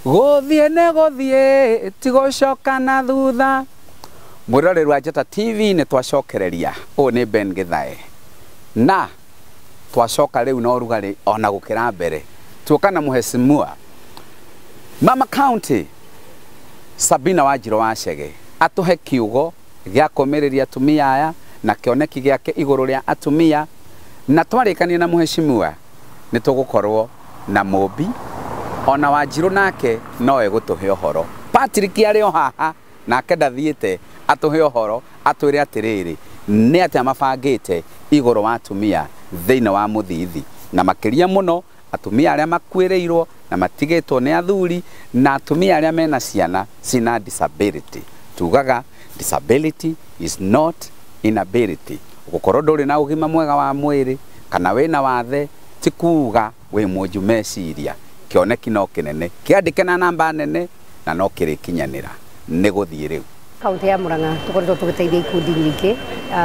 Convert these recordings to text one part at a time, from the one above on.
Guthii ne guthii tigocoka na thutha. Mwiroreri wa Njata TV ni twacokereria. O ni Ben Guthii. Na twacoka riu no rugari ona gukira mbere. Tuoka na muheshimiwa Mama County Sabina Wanjiru wa Chege atuhe kiugo gya komeriria atumia aya na kioneki gyake iguru ria atumia, na twarikania na muheshimiwa ni tugukorwo na Mobi ona Wanjiru nake no egutuhe ohoro. Patrick ari o haha nake ndathiite atuhe ohoro atwire atiriri ni atia mabangite iguru wa atumia thiini wa muthithi, na makiria muno atumia aria makwireirwo na matigitwo ni athuri na atumia aria mena ciana cina disability. Tugaga disability is not inability. Gukorwo nduri na ugima mwega wa mwiri kana wina wathe ti kuga wi munju meciria. Kioneki no kinene kiandike na namba nene na no kirikinyanira ni guthii riu. Kaunti ya Murang'a tukoretwo tugiteithia ikundi nyingi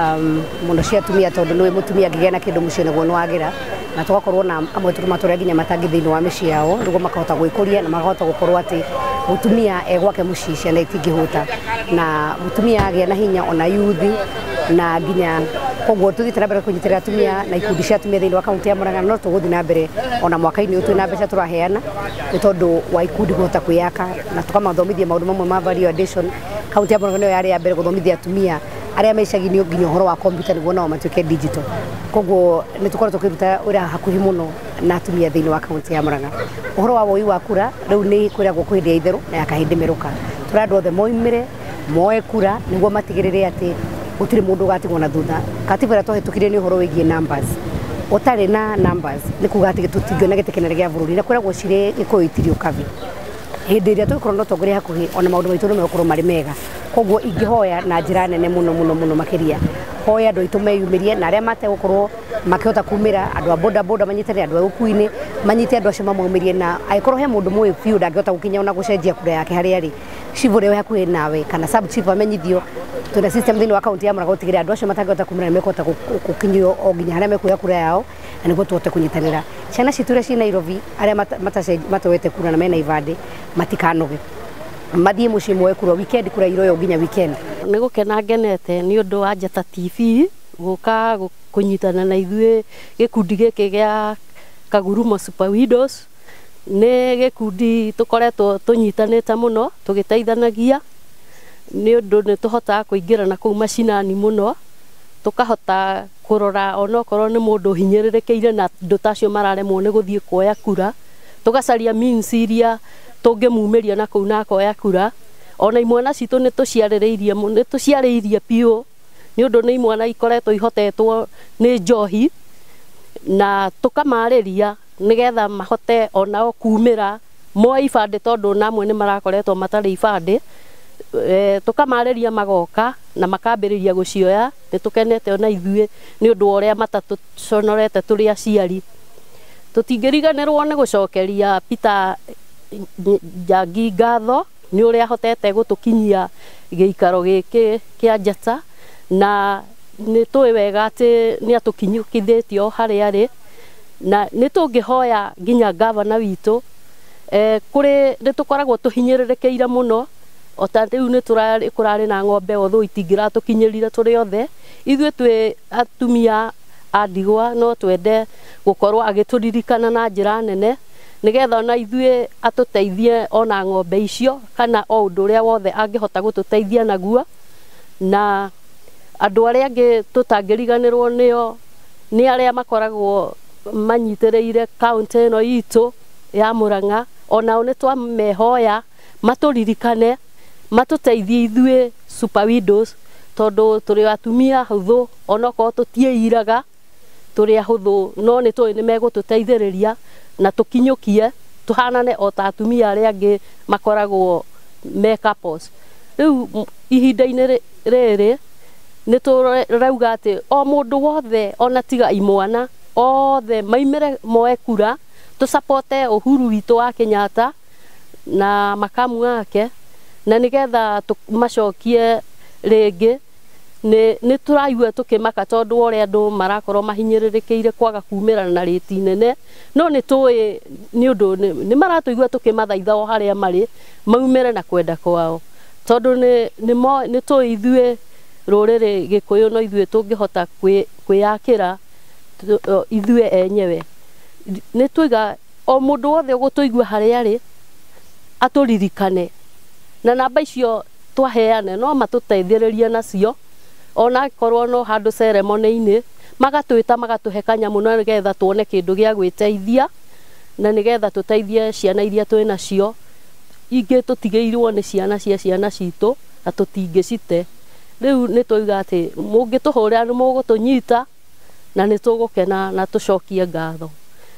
muno cia atumia tondu niwe mutumia ngigea na kindu muciĩ naguo nwagira, na tugakorwo na amwe tumatũria nginya matangi thiini wa mĩciĩ yao niguo makahota gwĩkũria na makahota gukorwo ati mutumia egwake muciĩ ciana itingĩhũta, na mutumia agĩa na hinya ona yuthi na nginya koguo tuthiĩte na mbere kũnyitĩrĩra atumia na ikundi cia atumia thiini wa kaunti ya Murang'a. No tũgũthiĩ na mbere ona mwaka-inĩ ũyũ twĩna mbeca tũraheana nĩ tondũ wa ikundi kũhota kwĩyaka na tũkamathomithia maũndũ mamwe ma value addition. Kaunti ya Murang'a nĩyo yarĩ ya mbere gũthomithia atumia aria me icagi-inĩ nginya ũhoro wa kompiuta nĩguo nao matuĩke digital. Koguo nĩ tũkoretwo tũkĩruta wĩra hakuhĩ mũno na atumia thiini wa kaunti ya Murang'a. Ũhoro wa woi wa kura rĩu nĩ kwĩragwo kwĩ hĩndĩ ya itherũ na yakahĩndĩ mĩrũka. Tũrenda othe moimĩre moe kura nĩguo matigĩrĩre atĩ gũtirĩ mũndũ ũgatigwo na thutha. Katiba ĩrĩa twahĩtũkirie nĩ ũhoro wĩgiĩ numbers. Ũtarĩ na numbers nĩ kuga atĩ tũtingĩona gĩtĩ kĩnene gĩa bũrũri, na kwĩragwo cirĩ gĩkũyũ itirio kabi. Hĩndĩ ĩrĩa tũgũkorwo na ũtongoria hakuhĩ ona maũndũ maitũ nĩ megũkorwo marĩ mega. Koguo ingĩhoya na njĩra nene mũno makĩria, hoya andũ aitũ meyumĩrie na arĩa mategũkorwo makĩhota kumĩra, andũ a boda boda manyitane, andũ a ũkuui-inĩ manyite andũ acio mamaumĩrie, na angĩkorwo he mũndũ mũĩ biũ ndangĩhota gũkinya ona gũcenjia kura yake harĩa arĩ, chief ũrĩa wĩ hakuhĩ nawe kana sub chief amenyithio. Twĩna system thiini wa kaunti ya Murang'a gũtigĩrĩra andũ acio matangĩhota kumĩra nĩ mekũhota gũkinyio o nginya harĩa mekuoya kura yao na nĩguo tũhote kũnyitanĩra. Ciana citũ iria ciĩ Nairobi arĩa matoete kura na mena ibandĩ matikanoge, mathiĩ muciĩ moe kura weekend, kura iroyo nginya weekend. Nĩ gũkena ngenete nĩ ũndũ wa Njata TV gũka kũnyitana na ithuĩ gĩkundi gĩkĩ gĩa Kagurumo Super Widows. Nĩ gĩkundi tũkoretwo tũnyitanĩte mũno tũgĩteithanagia nĩ ũndũ nĩ tũhotaga kũingĩrana kũu macinani mũno, tũkahota kũrora onokorwo nĩ mũndũ hinyĩrĩrĩkĩire na andũ tacio mararemwo nĩ gũthiĩ kuoya kura, tũgacaria means iria tũngĩmumĩria na kũu na akoya kura. Ona imwana citũ nĩ tũciarĩirie piũ nĩ ũndũ nĩ imwana ikoretwo ihotetwo nĩ njohi, na tũkamarĩria nĩgetha mahote onao kumĩra moe ibandĩ tondũ namwe nĩ marakoretwo matarĩ ibandĩ. Tukamarĩria magoka na makambĩrĩria gũcioya. Nĩ tũkenete ona ithuĩ nĩ ũndũ wa ũrĩa matatũconorete tũrĩ aciari. Tũtingĩriganĩrwo nĩ gũcokeria Peter Njangi ngatho nĩ ũrĩa ahotete gũtũkinyia gĩikaro gĩkĩ kĩa Njata, na nĩ tũĩ wega atĩ nĩ atũkinyũkithĩtie o harĩa arĩ, na nĩ tũngĩhoya nginya gavana witũ nĩ tũkoragwo tũhinyĩrĩrĩkĩire mũno. O ta rĩu nĩ kũrarĩ na ng'ombe otho itingĩratũkinyĩrire tũrĩ othe. Ithuĩ twĩ atumia a ndigwa no twende gũkorwo agĩtũririkana na njĩra nene nĩgetha ona ithuĩ atũteithie ona ng'ombe icio kana o ũndũ ũrĩa wothe angĩhota gũtũteithia naguo. Na andũ arĩa angĩ tũtangĩriganĩrwo nĩo nĩ arĩa makoragwo manyitĩrĩire kaunti ĩno itũ ya Murang'a. Onao nĩ twamehoya matũririkane matũteithie ithuĩ Super Widows tondũ tũrĩ atumia hũthũ, onokorwo tũtiĩiraga tũrĩ ahũthũ, no nĩ tũĩ nĩ megũtũteithĩrĩria na tũkinyũkie tũhanane o ta atumia arĩa angĩ makoragwo me couples. Rĩu ihinda-inĩ rĩrĩ nĩ tũrauga atĩ o mũndũ wothe ona tiga imwana othe maimĩre moe kura tũsapote Uhuru witũ wa Kenyatta na makamu wake, na nĩgetha macokie rĩngĩ nĩ tũraigua tũkĩmaka tondũ ũrĩa andũ marakorwo mahinyĩrĩrĩkĩire kwaga kumĩra na rĩti nene, no nĩ tũĩ nĩ ũndũ nĩ maratũigua tũkĩmathaitha o harĩa marĩ maumĩre na kwenda kwao, tondũ nĩ tũĩ ithuĩ rũrĩrĩ Gĩkũyũ no ithuĩ tũngĩhota kwĩyakĩra ithuĩ enyewe. Nĩ tũiga o mũndũ wothe ũgũtũigua harĩa arĩ atũririkane, na namba icio twaheane no matũteithĩrĩrie nacio, ona akorwo no handũ ceremony-inĩ magatwĩta magatũhe kanyamũ na nĩgetha tuone kĩndũ gĩa gwĩteithia, na nĩgetha tũteithie ciana iria twĩ nacio. Ingĩ tũtigĩirwo nĩ ciana cia ciana citũ na tũtingĩcite. Rĩu nĩ tũiga atĩ mũngĩtũhũrĩra nĩ mũgũtũnyita na nĩ tũgũkena na tũcokie ngatho.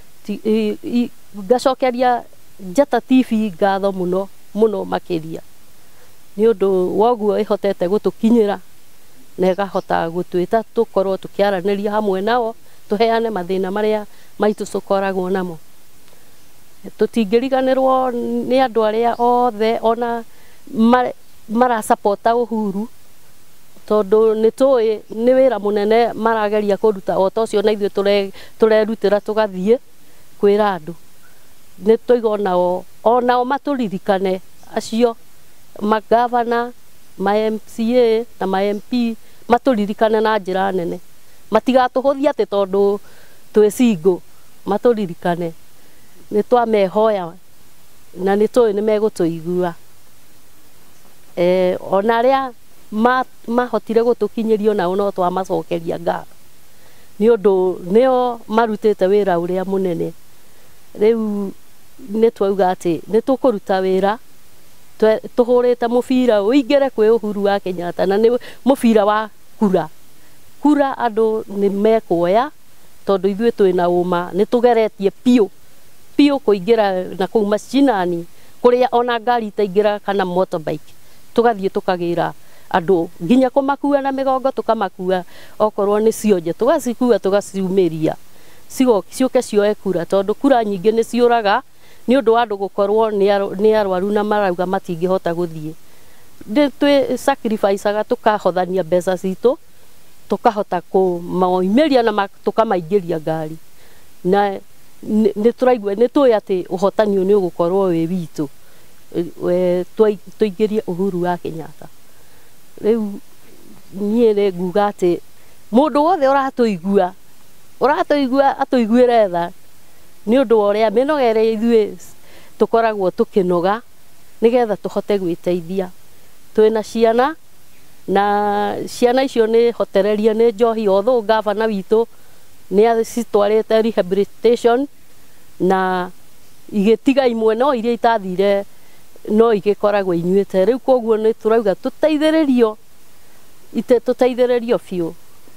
Ngacokeria Njata TV ngatho mũno mũno makĩria nĩ ũndũ woguo ĩhotete gũtũkinyĩra na ĩkahota gũtwĩta tũkorwo tũkĩaranĩria hamwe nao, tũheane mathĩna marĩa maitũ tũkoragwo namo. Tũtingĩriganĩrwo nĩ andũ arĩa othe ona marasapota Uhuru, tondũ nĩ tũĩ nĩ wĩra mũnene marageria kũruta o ta ũcio, na ithuĩ tũrerutĩra tũgathiĩ kwĩra andũ. Nĩ tũiga onao matũririkane acio magavana, ma MCA na ma MP matũririkane na njĩra nene, matigatũhũthie atĩ tondũ twĩ single, matũririkane. Nĩ twamehoya na nĩ tũĩ nĩ megũtũigua. Ona arĩa mahotire gũtũkinyĩrio nao no twamacokeria ngatho nĩ ũndũ nĩo marutĩte wĩra ũrĩa mũnene. Rĩu nĩ twauga atĩ nĩ tũkũruta wĩra tũhũrĩte mũbira ũingĩre kwĩ Uhuru wa Kenyatta, na nĩ mũbira wa kura. Kura andũ nĩ mekuoya tondũ ithuĩ twĩna ũma, nĩ tũgeretie piũ kũingĩra na kũu macinani kũrĩa ona ngari itaingĩra kana motorbike, tũgathiĩ tũkagĩra andũ nginya kũmakua na mĩgongo, tũkamakua okorwo nĩ cionje tũgacikua tũgaciumĩria ciũke cioe kura, tondũ kura nyingĩ nĩ ciũraga nĩ ũndũ wa andũ gũkorwo nĩ arwaru na marauga matingĩhota gũthiĩ. Twĩ sacrifice-aga tũkahothania mbeca citũ tũkahota kũmoimĩria na tũkamaingĩria ngari, na nĩ tũraigua nĩ tũĩ atĩ ũhotani nĩ ũgũkorwo wĩ witũ tũingĩrie Uhuru wa Kenyatta. Rĩu niĩ nĩ nguga atĩ mũndũ wothe ũratũigua atũiguĩre tha, nĩ ũndũ wa ũrĩa mĩnogere ithuĩ tũkoragwo tũkĩnoga nĩgetha tũhote gwĩteithia. Twĩna ciana na ciana icio nĩ hotererie nĩ njohi, otho gavana witũ nĩ acitwarĩte rehabilitation na igĩtiga imwe no iria itathire no igĩkoragwo inyuĩte. Rĩu koguo nĩ tũrauga tũteithĩrĩrio biũ.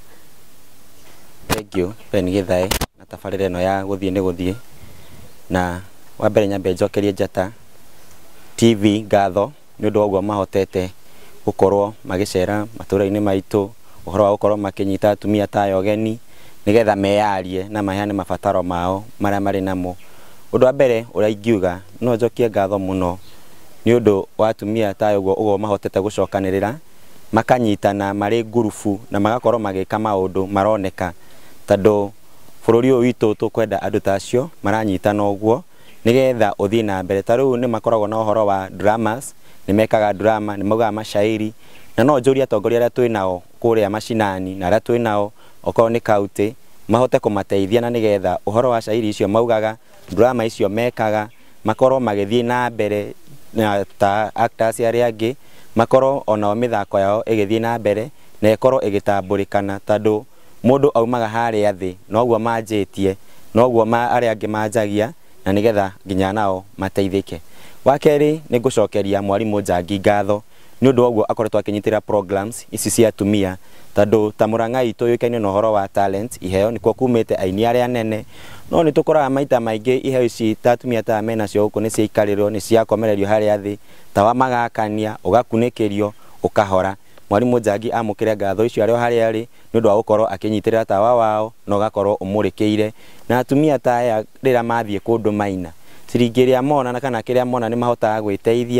Thank you Ben Guthii na tabarĩra ĩno ya gũthiĩ nĩ gũthiĩ, na wa mbere nyambe njokerie Njata TV ngatho nĩ ũndũ wa ũguo mahotete gũkorwo magĩcera matũũra-inĩ maitũ, ũhoro wa gũkorwo makĩnyita atumia ta yogeni nĩgetha meyarie na maheane mabataro mao marĩa marĩ namo. Ũndũ wa mbere ũrĩa ingiuga no njokie ngatho mũno nĩ ũndũ wa atumia ta ũguo mahotete gũcokanĩrĩra makanyitana marĩ ngurubu na magakorwo magĩka maũndũ maroneka, tondũ bũrũri ũyũ witũ tũkwenda andũ ta acio maranyitana ũguo nĩgetha ũthiĩ na mbere. Ta rĩu nĩ makoragwo na ũhoro wa dramas, nĩ mekaga drama, nĩ maugaga mashairi, na no njũrie atongoria arĩa twĩnao kũrĩa macinani na arĩa twĩnao okorwo nĩ kaunti mahote kũmateithia, na nĩgetha ũhoro wa shairi icio maugaga, drama icio mekaga, makorwo magĩthiĩ na mbere na ta actors arĩa angĩ, makorwo onao mĩthako yao ĩgĩthiĩ na mbere na ĩkorwo ĩgĩtambũrĩkana, tondũ mũndũ aumaga harĩa thĩ noguo manjĩtie, noguo arĩa angĩ manjagia, na nĩgetha nginya nao mateithĩke. Wa kerĩ nĩ ngũcokeria mwarimũ Njangi ngatho nĩ ũndũ wa ũguo akoretwo akĩnyitĩrĩra programs ici cia atumia, tondũ ta Mũrang'a itũ yũĩkaine na ũhoro wa talent iheo, nĩkuo kumĩte aini arĩa nene, no nĩ tũkoraga maita maingĩ iheo ici ta atumia ta menacio gũkũ nĩ ciaikarĩrwo, nĩ ciakomererio harĩa thĩ, tawa magakania, ũgakunĩkĩrio, ũkahora. Mwarimũ Njangi amũkĩre ngatho icio arĩ harĩa arĩ nĩ ũndũ wa gũkorwo akĩnyitĩrĩra tawa wao na ũgakorwo ũmũrĩkĩire, na atumia ta aya rĩrĩa mathiĩ kũndũ maina ciringi ĩrĩa mona na kana kĩrĩa mona nĩ mahotaga gwĩteithia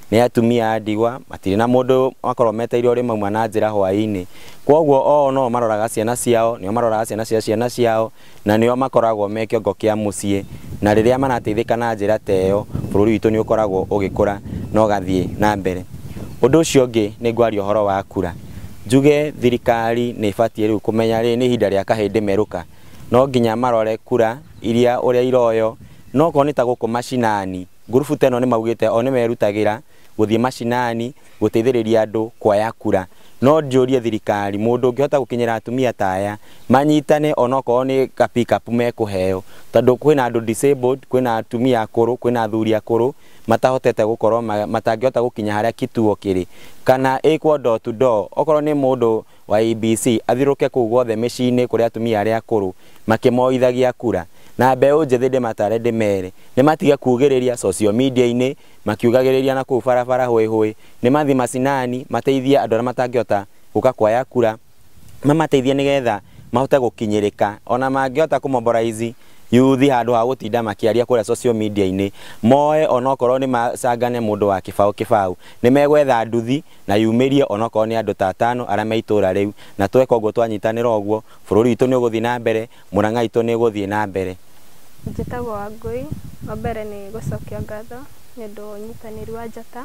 nĩ atumia a ndigwa matirĩ na mũndũ makorwo meteire ũrĩ mauma na njĩra hwaĩ-inĩ. Kwoguo no maroraga ciana ciao, nĩo maroraga ciana cia ciana ciao, na nĩo makoragwo me kĩongo kĩa mũciĩ, na rĩrĩa marateithĩka na njĩra ta ĩyo bũrũri witũ nĩ ũkoragwo ũgĩkũra na ũgathiĩ na mbere. Ũndũ ũcio ũngĩ nĩ ngwaria ũhoro wa kura. Njuge thirikari nĩ ĩbatiĩ rĩu kũmenya rĩrĩ nĩ ihinda rĩa kahĩndĩ merũka, no nginya marore kura iria ũrĩa iroyo, no korwo nĩ ta gũkũ mashinani, ngurubu ta ĩno nĩ maugĩte o nĩ merutagĩra gũthiĩ mashinani gũteithĩrĩria andũ kuoya kura. No njũrie thirikari, mũndũ ũngĩhota gũkinyĩra atumia ta aya manyitane onokorwo nĩ ka pick up mekũheo, tondũ kwĩna andũ disabled, kwĩna atumia akũrũ, kwĩna athuri akũrũ matahotete gũkorwo matangĩhota gũkinya harĩa kituo kĩrĩ, kana ĩkwo door to door. Okorwo nĩ mũndũ wa IBC athiũrũke kũu guothe mĩciĩ-inĩ kũrĩ atumia arĩa akũrũ makĩmoithagia kura. Na mbeũ njĩthĩ ndĩmatare ndĩmere nĩ matige kugĩrĩria social media-inĩ makiugagĩrĩria na kũu barabara hwĩ nĩ mathi macinani mateithie andũ arĩa matangĩhota gũka kuoya kura, mamateithie nĩgetha mahote gũkinyĩrĩka, ona mangĩhota kũmobilize yuthi handũ ha gũtinda makĩaria kũrĩa social media-inĩ, moe onokorwo nĩ macangane mũndũ wa kĩbaũ nĩ megwetha nduthi na yumĩrie onokorwo nĩ andũ ta 5 arĩa me itũra rĩu, na tweka ũguo twanyitanĩra ũguo bũrũri witũ nĩ ũgũthiĩ na mbere, Mũrang'a witũ nĩ ũgũthiĩ na mbere. Njĩtagwo Wangui, wa mbere nĩ gũcokia ngatho nĩ ũndũ wa ũnyitanĩri wa njata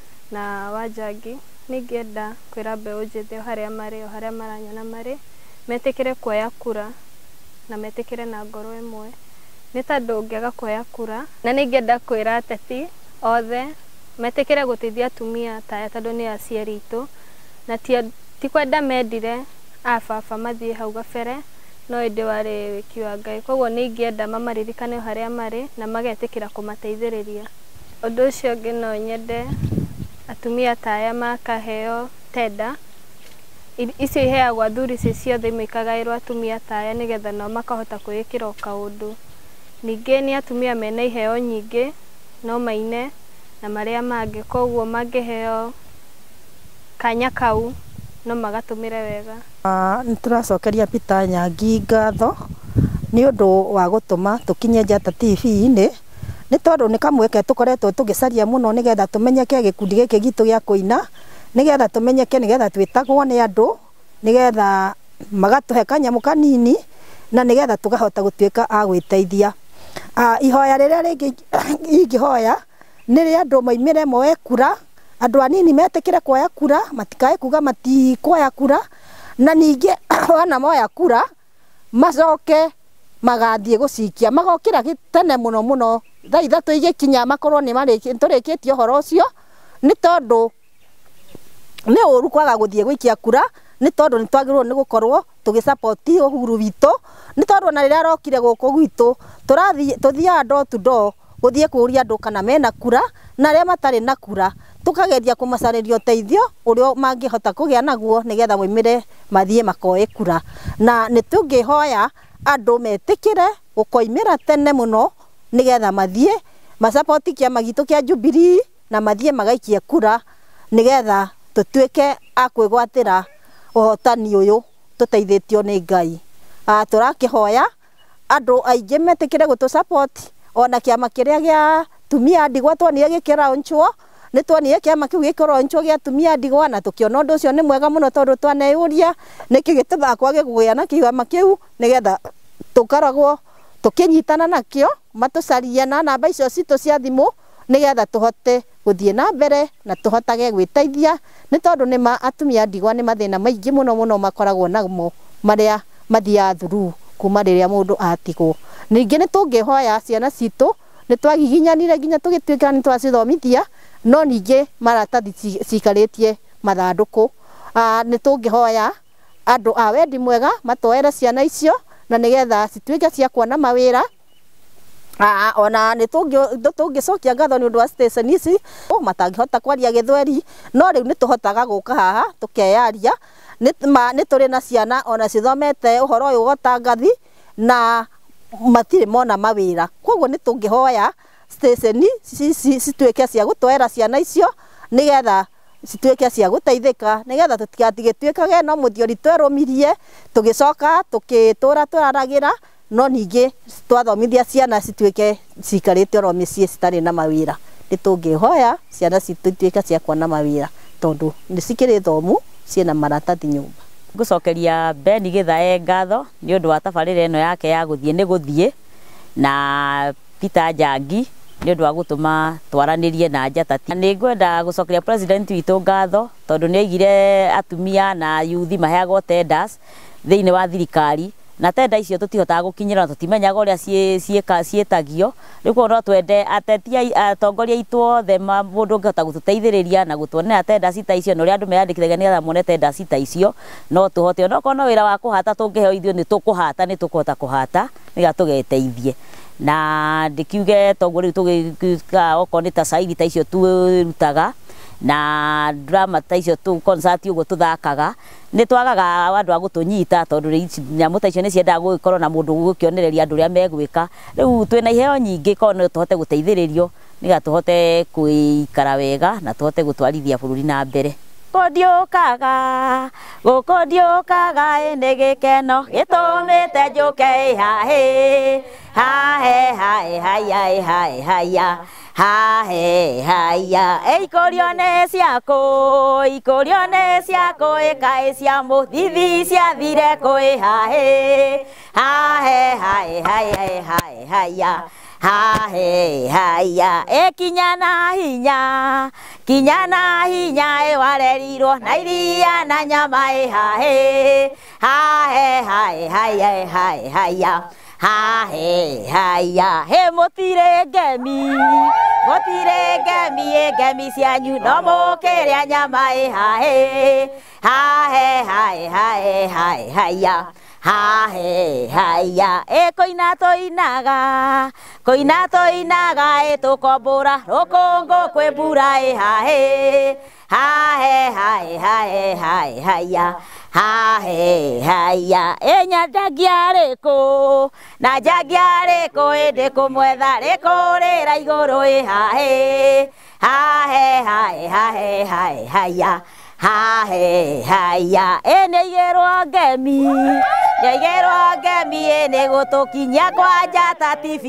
na wa njangi. Ningĩenda kwĩra mbeũ njĩthĩ o harĩa marĩ, o harĩa maranyona marĩ, metĩkĩre kuoya kura na metĩkĩre na ngoro ĩmwe, nĩ tondũ ũngĩaga kuoya kura. Na ningĩenda kwĩra ateti othe metĩkĩre gũteithia atumia ta aya tondũ nĩ aciari itũ, na ti kwenda mendire a baba mathiĩ hau gabere, no ĩndĩ warĩ wĩki wa Ngai. Koguo nĩ ingĩenda mamaririkane harĩa marĩ na magetĩkĩra kũmateithĩrĩria. Ũndũ ũcio ũngĩ no nyende atumia ta aya makaheo tenda, icio iheagwo athuri ciothe imekagaĩrwo atumia ta aya nĩgetha nao makahota kwĩĩkĩra o kaũndũ. Ningĩ nĩ atumia mena iheo nyingĩ no maine na marĩa mangĩ, koguo mangĩheo kanya kau no magatũmĩre wega. Nĩ tũracokeria Peter Nyangi ngatho nĩ ũndũ wa gũtũma tũkinye Njata TV-inĩ, nĩ tondũ nĩ kamweke tũkoretwo tũgĩcaria mũno nĩgetha tũmenyeke gĩkundi gĩkĩ gitũ gĩa kũina, nĩgetha tũmenyeke, nĩgetha twĩtagwo nĩ andũ, nĩgetha magatũhe kanyamũ kanini na nĩgetha tũkahota gũtuĩka a gwĩteithia. Ihoya rĩrĩa rĩngĩ ingĩhoya nĩ rĩa andũ maimĩre moe kura, andũ anini metĩkĩre kuoya kura, matikae kuga matikuoya kura, na ningĩ wana moya kura macoke magathiĩ gũcikia, magokĩra tene mũno thaa 3 igĩkinya makorwo nĩ tũrĩkĩtie ũhoro ũcio, nĩ tondũ nĩ ũru kwaga gũthiĩ gũikia kura, nĩ tondũ nĩ twagĩrĩirwo nĩ gũkorwo tũgĩsupport Uhuru witũ, nĩ tondũ na rĩrĩa arokire gũkũ gwitũ tũthiaga door to door gũthiĩ kũria andũ kana mena kura, na arĩa matarĩ na kura tukageria kũmacarĩria ũteithio ũrĩa mangĩhota kũgĩa naguo nĩgetha moimĩre mathiĩ makoe kura. Na nĩ tũngĩhoya andũ metĩkĩre gũkoimĩra tene mũno nĩgetha mathiĩ support kĩama gitũ kĩa Jubilee na mathiĩ magaikie kura nĩgetha tũtuĩke a kwĩgwatĩra ũhotani ũyũ tũteithĩtio nĩ Ngai. Tũrakĩhoya andũ aingĩ metĩkĩre gũtũ support, ona kĩama kĩrĩa gĩa tumia ndigwa tuonire gĩkĩraunchwo, nĩ tuonire kĩama kĩu gĩkĩraunchwo gĩa tumia ndigwa na tũkĩona ũndũ ũcio nĩ mwega mũno, tondũ twaneyũria nĩkĩ gĩtũmaga kwage kũgĩa na kĩama kĩu, nĩgetha tũkaragwo tũkĩnyitana nakĩo, matũcarie na namba icio citũ cia thimũ nĩgetha tũhote gũthiĩ na mbere na tũhotage gwĩteithia, nĩ tondũ nĩ atumia ndigwa nĩ mathĩna maingĩ mũno makoragwo namo marĩa mathiaga through kuma rĩrĩa mũndũ atigwo. Ningĩ nĩ tũngĩhoya ciana citũ, nĩ twagiginyanire nginya tũgĩtuĩka nĩ twacithomithia, no ningĩ maratathi cikarĩtie mathandũkũ. Nĩ tũngĩhoya andũ a wendi mwega matoere ciana icio na nĩgetha cituĩke cia kuona mawĩra. Ona nĩ tũngĩcokia ngatho nĩ ũndũ wa station ici matangĩhota kwaria Gĩthweri, no rĩu nĩ tũhotaga gũka haha tũkeyaria. Nĩ tũrĩ na ciana ona cithomete ũhoro ũyũ gũtangathi na matirĩ mona mawĩra, koguo nĩ tũngĩhoya station cituĩke cia gũtwara ciana icio nĩgetha cituĩke cia gũteithĩka, nĩgetha tũtigatigĩtuĩkage no mũthiori twerũmirie tũgĩcoka tũkĩtũra tũraragĩra, no ningĩ twathomithia ciana cituĩke cikarĩte oro mĩciĩ citarĩ na mawĩra. nitungĩhoya ciana citũ ituĩka cia kuona mawĩra tondu nĩ cikĩrĩ thomu ciĩna maratathi nyũmba. Ngũcokeria Ben Guthii ngatho nĩ ũndũ wa tabarĩra ĩno yake ya gũthiĩ nĩ gũthiĩ, na Peter Njangi nĩ ũndũ wa gũtũma twaranĩrie na njata. Nĩ ngwenda gũcokeria president witũ ngatho tondu nĩ aigire atumia na yuthi maheagwo tenders thĩinĩ wa thirikari, na tenda icio tũtihotaga gũkinyĩra na tũtimenyaga ũrĩa ciĩtagio. Rĩu no twende ateti atongoria aitũ othe mũndũ ũngĩhota gũtũteithĩrĩria na gũtuonera tenda cita icio, na ũrĩa andũ meyandĩkithagia nĩgetha mone tenda cita icio no tũhote. Onokorwo no wĩra wa kũhata tũngĩheo ithuĩ nĩ tũkũhata, nĩ tũkũhota kũhata nĩgetha tũgeteithie. Na ndikiuge toguo rĩu tũgĩka okorwo nĩ ta cairi ta icio twĩrutaga na drama ta icio concert ũguo tũthakaga, nĩ twagaga andũ a gũtũnyita tondu nyamũ ta icio nĩ ciendaga gũgĩkorwo na mũndũ gũgĩkĩonereria andũ ũrĩa megwĩka. Rĩu twĩna iheo nyingĩ korwo no tũhote gũteithĩrĩrio nĩgetha tũhote gũikara wega na tũhote gũtwarithia bũrũri na mbere. Gũkũ ndiũkaga nĩ gĩkeno gĩtũmĩte njũke hahĩ haya ikurio nĩ ciakũ ikaĩ cia mũthithi ciathire kwĩ haya kinya na hinya warerirwo na iria na nyama mũtirĩ ngemi cianyu no mũkĩrĩa nyama kũina tũinaga tũkombũra rũkũngũ kwĩ mbura na njangia rĩkũ ĩndĩ kũmwetha rĩkũrĩra igũrũ nĩigĩrwo ngemi nĩ gũtũkinyia kwa Njata TV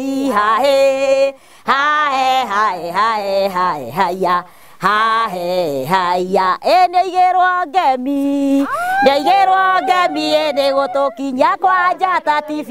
nĩigĩrwo ngemi nĩ gũtũkinyia kwa Njata TV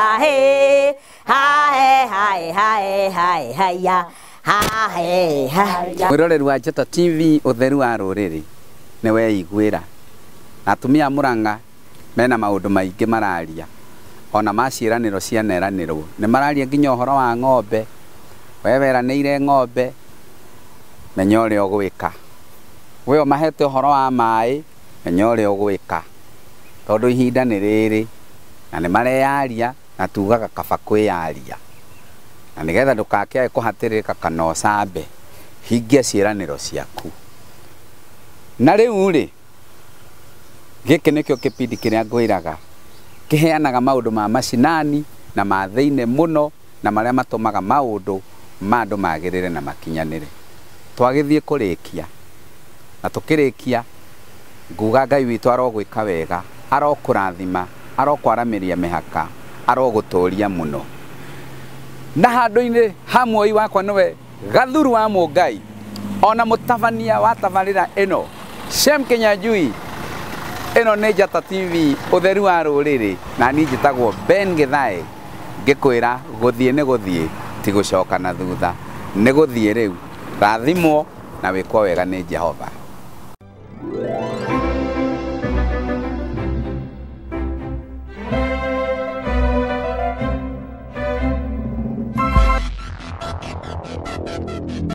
mwĩroreri wa Njata TV ũtheru wa rũrĩrĩ nĩ weiguĩra. Atumia Mũrang'a mena maũndũ maingĩ mararia, ona maciĩranĩro cianeranĩrwo nĩ mararia nginya ũhoro wa ng'ombe. We weranĩire ng'ombe, menya ũrĩa ũgwĩka. We ũmahete ũhoro wa maĩ, menya ũrĩa ũgwĩka, tondũ ihinda nĩ rĩrĩ na nĩ mareyaria na tugaga kaba kwĩyaria, na nĩgetha ndũkakĩage kũhatĩrĩrĩka kana ũcambe, hingia ciĩranĩro ciaku. Na rĩu rĩ, gĩkĩ nĩkĩo kĩbindi kĩrĩa ngwĩraga kĩheanaga maũndũ ma macinani na ma thĩinĩ mũno na marĩa matũmaga maũndũ ma andũ magĩrĩre na makinyanĩre. Twagĩthiĩ kũrĩkia na tũkĩrĩkia, nguga Ngai witũ arogwĩka wega, arokũrathima, arokwaramĩria mĩhaka, arogũtũria mũno. Na handũ-inĩ ha muoi wakwa nĩwe Gathuru wa Mũngai, ona mũtabania wa tabarĩra ĩno Shem Kĩnyanjui. Ĩno nĩ Njata TV ũtheru wa rũrĩrĩ, na niĩ njĩtagwo Ben Guthii, ngĩkwĩra gũthiĩ nĩ gũthiĩ, ti gũcoka na thutha, nĩ gũthiĩ rĩu. Rathimwo na wĩkwo wega nĩ Jehova.